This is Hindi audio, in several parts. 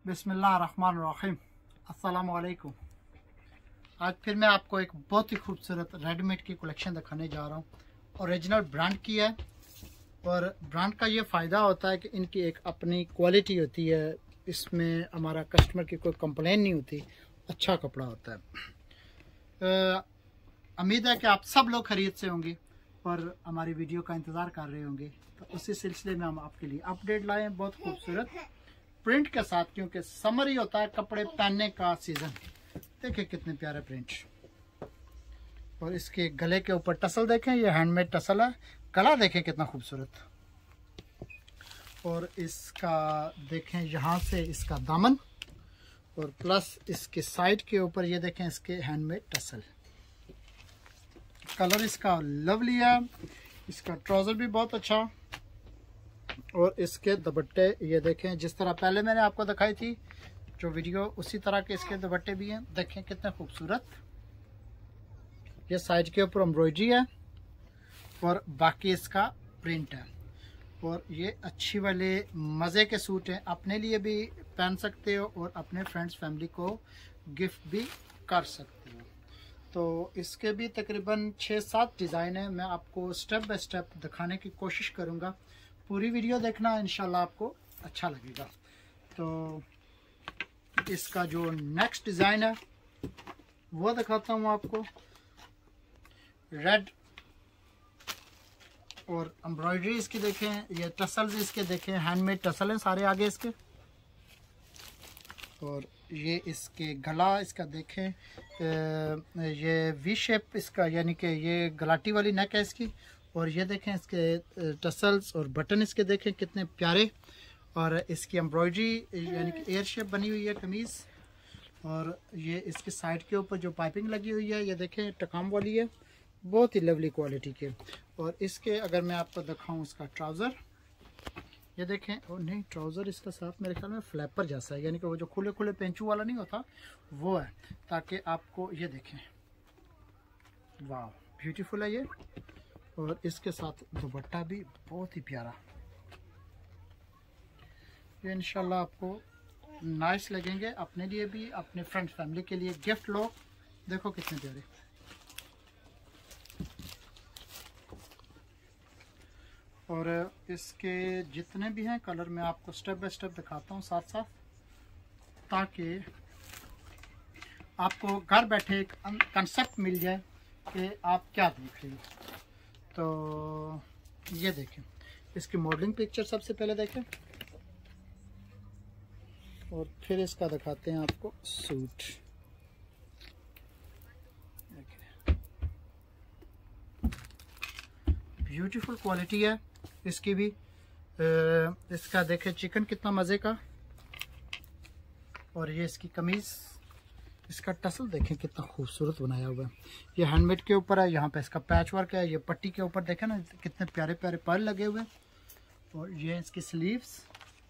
बिस्मिल्लाहिर्रहमानिर्रहीम। अस्सलाम वालेकुम। आज फिर मैं आपको एक बहुत ही खूबसूरत रेडीमेड की कलेक्शन दिखाने जा रहा हूँ। ओरिजिनल ब्रांड की है और ब्रांड का ये फ़ायदा होता है कि इनकी एक अपनी क्वालिटी होती है। इसमें हमारा कस्टमर की कोई कंप्लेन नहीं होती, अच्छा कपड़ा होता है। उम्मीद है कि आप सब लोग खरीद से होंगे और हमारी वीडियो का इंतज़ार कर रहे होंगे, तो उसी सिलसिले में हम आपके लिए अपडेट लाए हैं बहुत खूबसूरत प्रिंट के साथ, क्योंकि समर ही होता है कपड़े पहनने का सीज़न। देखिए कितने प्यारे प्रिंट, और इसके गले के ऊपर टसल देखें, ये हैंडमेड टसल है। गला देखें कितना खूबसूरत, और इसका देखें यहाँ से इसका दामन, और प्लस इसके साइड के ऊपर ये देखें इसके हैंडमेड टसल। कलर इसका लवली है। इसका ट्राउज़र भी बहुत अच्छा, और इसके दुपट्टे ये देखें जिस तरह पहले मैंने आपको दिखाई थी जो वीडियो, उसी तरह के इसके दुपट्टे भी हैं। देखें कितने खूबसूरत। ये साइड के ऊपर एम्ब्रॉयडरी है और बाकी इसका प्रिंट है, और ये अच्छी वाले मज़े के सूट हैं। अपने लिए भी पहन सकते हो और अपने फ्रेंड्स फैमिली को गिफ्ट भी कर सकते हो। तो इसके भी तकरीबन 6-7 डिज़ाइन है। मैं आपको स्टेप बाय स्टेप दिखाने की कोशिश करूँगा। पूरी वीडियो देखना, इंशाल्लाह आपको अच्छा लगेगा। तो इसका जो नेक्स्ट डिज़ाइन है वो दिखाता हूँ आपको। रेड और एम्ब्रॉयडरी इसकी देखें, ये टसल्स इसके देखें, हैंडमेड टसल हैं सारे आगे इसके। और ये इसके गला इसका देखें, ये वी शेप इसका, यानी कि ये गलाटी वाली नेक है इसकी। और ये देखें इसके टसल्स और बटन इसके देखें कितने प्यारे, और इसकी एम्ब्रॉयडरी यानी कि एयर शेप बनी हुई है कमीज़। और ये इसके साइड के ऊपर जो पाइपिंग लगी हुई है ये देखें टकाम वाली है, बहुत ही लवली क्वालिटी के। और इसके अगर मैं आपको दिखाऊं इसका ट्राउज़र, ये देखें। और नहीं, ट्राउज़र इसका साथ मेरे ख्याल में फ्लैपर जैसा है, यानी कि वो जो खुले खुले पेंचू वाला नहीं होता वो है, ताकि आपको ये देखें, वाह ब्यूटीफुल है ये। और इसके साथ दुपट्टा भी बहुत ही प्यारा, ये इंशाल्लाह आपको नाइस लगेंगे। अपने लिए भी, अपने फ्रेंड्स फैमिली के लिए गिफ्ट लो। देखो कितने प्यारे। और इसके जितने भी हैं कलर मैं आपको स्टेप बाय स्टेप दिखाता हूँ साथ साथ, ताकि आपको घर बैठे एक कंसेप्ट मिल जाए कि आप क्या देख रहे हो। तो ये देखें, इसकी मॉडलिंग पिक्चर सबसे पहले देखें, और फिर इसका दिखाते हैं आपको सूट। ब्यूटीफुल क्वालिटी है इसकी भी। इसका देखें चिकन कितना मज़े का, और ये इसकी कमीज़, इसका टसल देखें कितना खूबसूरत बनाया हुआ है। ये हैंडमेड के ऊपर है, यहाँ पे इसका पैच वर्क है। ये पट्टी के ऊपर देखें ना कितने प्यारे प्यारे पर्ल लगे हुए हैं। और ये इसकी स्लीव्स।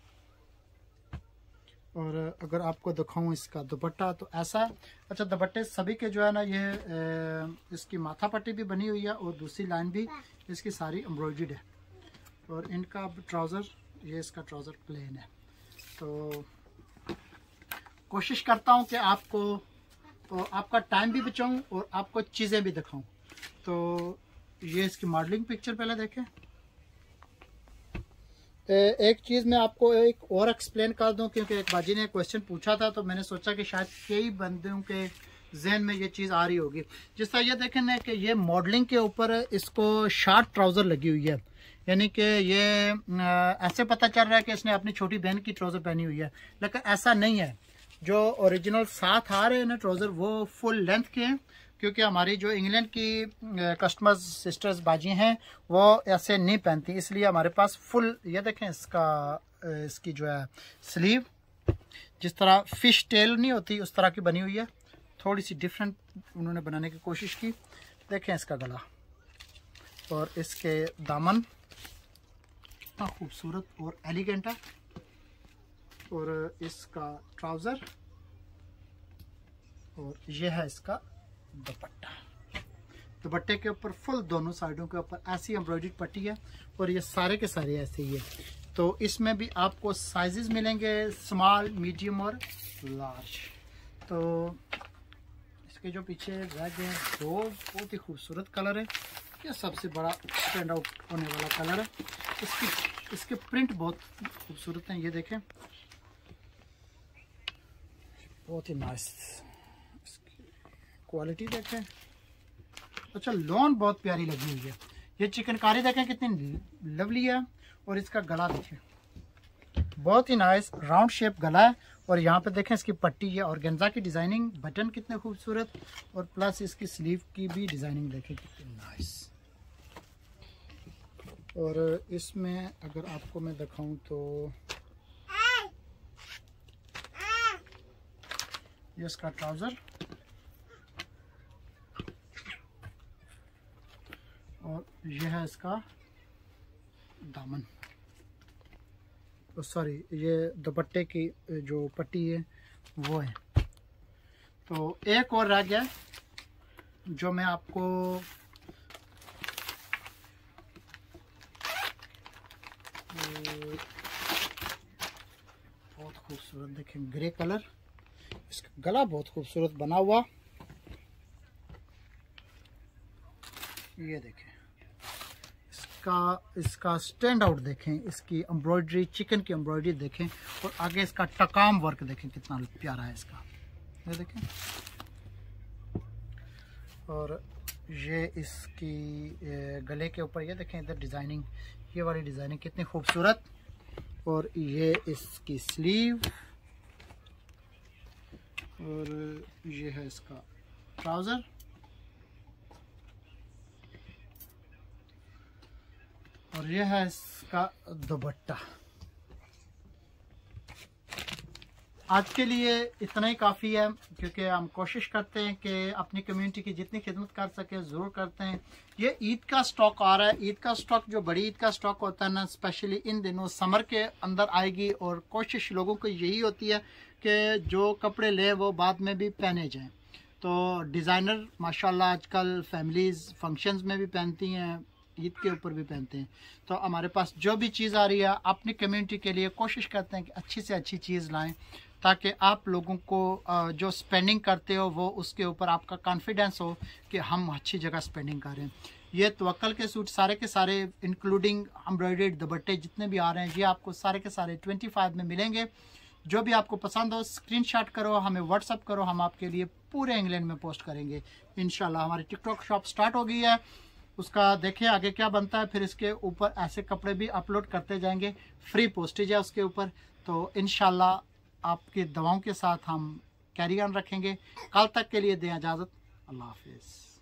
और अगर आपको दिखाऊं इसका दुपट्टा तो ऐसा है। अच्छा, दुपट्टे सभी के जो है ना, ये इसकी माथा पट्टी भी बनी हुई है और दूसरी लाइन भी इसकी सारी एम्ब्रॉयडर्ड है। और इनका ट्राउज़र, ये इसका ट्राउज़र प्लेन है। तो कोशिश करता हूं कि आपको आपका टाइम भी बचाऊं और आपको चीज़ें भी दिखाऊं। तो ये इसकी मॉडलिंग पिक्चर पहले देखें। एक चीज़ मैं आपको एक और एक्सप्लेन कर दूं, क्योंकि एक बाजी ने क्वेश्चन पूछा था, तो मैंने सोचा कि शायद कई बंदों के जहन में ये चीज़ आ रही होगी। जिस तरह ये देखें ना कि ये मॉडलिंग के ऊपर इसको शार्ट ट्राउज़र लगी हुई है, यानी कि ये ऐसे पता चल रहा है कि इसने अपनी छोटी बहन की ट्राउज़र पहनी हुई है, लेकिन ऐसा नहीं है। जो ओरिजिनल साथ आ रहे हैं ना ट्राउज़र, वो फुल लेंथ के हैं, क्योंकि हमारी जो इंग्लैंड की कस्टमर्स सिस्टर्स बाजी हैं वो ऐसे नहीं पहनती, इसलिए हमारे पास फुल, ये देखें इसका इसकी जो है स्लीव जिस तरह फिश टेल नहीं होती उस तरह की बनी हुई है, थोड़ी सी डिफरेंट उन्होंने बनाने की कोशिश की। देखें इसका गला, और इसके दामन कितना खूबसूरत और एलिगेंट है। और इसका ट्राउज़र, और यह है इसका दुपट्टा। दुपट्टे के ऊपर फुल दोनों साइडों के ऊपर ऐसी एम्ब्रॉयडरी पट्टी है, और ये सारे के सारे ऐसे ही है। तो इसमें भी आपको साइजेस मिलेंगे, स्मॉल, मीडियम और लार्ज। तो इसके जो पीछे रैक है दो बहुत ही खूबसूरत कलर है, ये सबसे बड़ा स्टैंड आउट होने वाला कलर है। इसके प्रिंट बहुत खूबसूरत हैं, ये देखें, बहुत ही नाइस क्वालिटी देखें। अच्छा, लॉन बहुत प्यारी लगी हुई है। ये चिकनकारी देखें कितनी लवली है, और इसका गला देखें, बहुत ही नाइस राउंड शेप गला है। और यहाँ पे देखें इसकी पट्टी है ऑर्गेन्जा की डिजाइनिंग, बटन कितने खूबसूरत, और प्लस इसकी स्लीव की भी डिजाइनिंग देखें कितनी नाइस। और इसमें अगर आपको मैं दिखाऊं तो ये इसका ट्राउजर, और यह है इसका दामन, सॉरी ये दुपट्टे की जो पट्टी है वो है। तो एक और रह गया जो मैं आपको बहुत खूबसूरत देखें, ग्रे कलर, इसका गला बहुत खूबसूरत बना हुआ, ये देखें इसका स्टैंड आउट देखें, इसकी एम्ब्रॉयडरी, चिकन की एम्ब्रॉयडरी देखें, और आगे इसका टकाम वर्क देखें कितना प्यारा है इसका, ये देखें। और ये इसकी गले के ऊपर ये देखें, इधर डिजाइनिंग, ये वाली डिजाइनिंग कितनी खूबसूरत। और ये इसकी स्लीव, और ये है इसका ट्राउजर, और ये है इसका दुपट्टा। आज के लिए इतना ही काफ़ी है, क्योंकि हम कोशिश करते हैं कि अपनी कम्युनिटी की जितनी खिदमत कर सके ज़रूर करते हैं। ये ईद का स्टॉक आ रहा है, ईद का स्टॉक जो बड़ी ईद का स्टॉक होता है ना, स्पेशली इन दिनों समर के अंदर आएगी, और कोशिश लोगों को यही होती है कि जो कपड़े ले वो बाद में भी पहने जाएं। तो डिज़ाइनर माशाल्लाह आजकल फैमिलीज़ फंक्शंस में भी पहनती हैं, ईद के ऊपर भी पहनते हैं। तो हमारे पास जो भी चीज़ आ रही है अपनी कम्युनिटी के लिए कोशिश करते हैं कि अच्छी से अच्छी चीज़ लाएं, ताकि आप लोगों को जो स्पेंडिंग करते हो वो उसके ऊपर आपका कॉन्फिडेंस हो कि हम अच्छी जगह स्पेंडिंग कर रहे हैं। ये तवक्कल के सूट सारे के सारे इंक्लूडिंग एम्ब्रॉयडर्ड दुपट्टे जितने भी आ रहे हैं, ये आपको सारे के सारे 25 में मिलेंगे। जो भी आपको पसंद हो स्क्रीनशॉट करो, हमें व्हाट्सअप करो, हम आपके लिए पूरे इंग्लैंड में पोस्ट करेंगे इंशाल्लाह। हमारी टिकटॉक शॉप स्टार्ट हो गई है, उसका देखें आगे क्या बनता है। फिर इसके ऊपर ऐसे कपड़े भी अपलोड करते जाएंगे, फ्री पोस्टेज है उसके ऊपर। तो इंशाल्लाह आपकी दवाओं के साथ हम कैरी ऑन रखेंगे। कल तक के लिए दें इजाज़त, अल्लाह हाफिज़।